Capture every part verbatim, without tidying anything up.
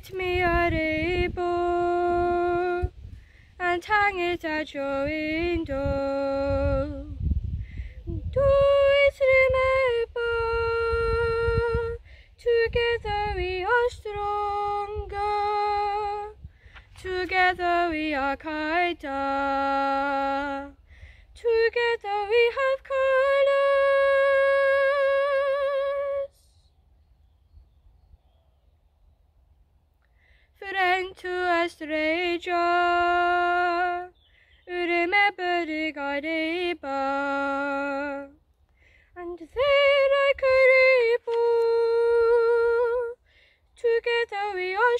Meet me a rainbow and hang it at your window. Do it remember, together we are stronger, together we are kinder, together we have colors. Friend to a stranger, remember the neighbor, and there like a rainbow, together we are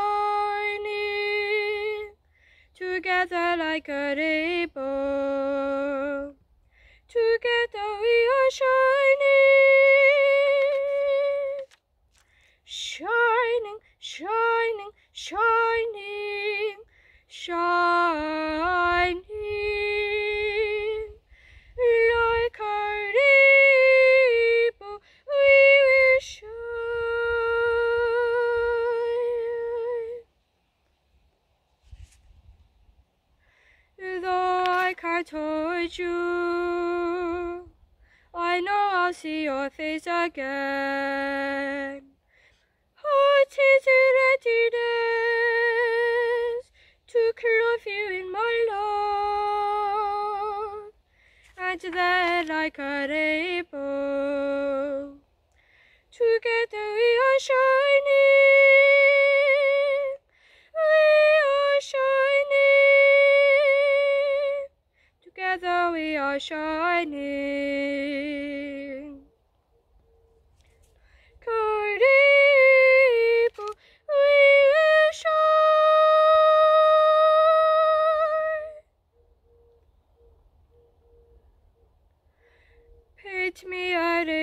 shining, together like a rainbow, together we are shining, shining, shining, shining, shining, like a rainbow we will shine. Though I can't hold you, I know I'll see your face again. Heart is in readiness to clothe you in my love, and then like a rainbow, together we are shining, we are shining, together we are shining. Rainbow, we will shine. Paint me a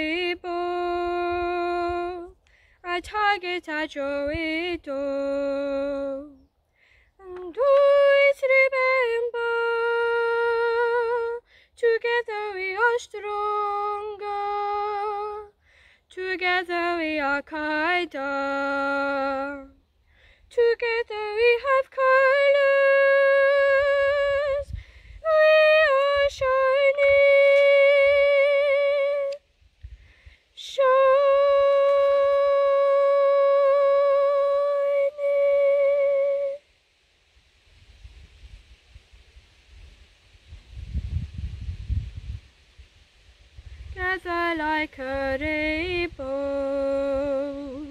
rainbow, I hang it at your window, and always remember, together we are stronger, together we are kinder, together we have colors, we are shining, shining. Together like a rainbow,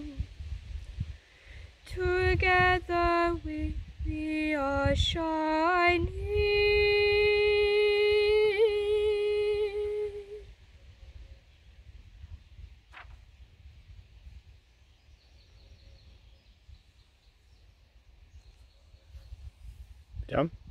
together we, we are shining. Done?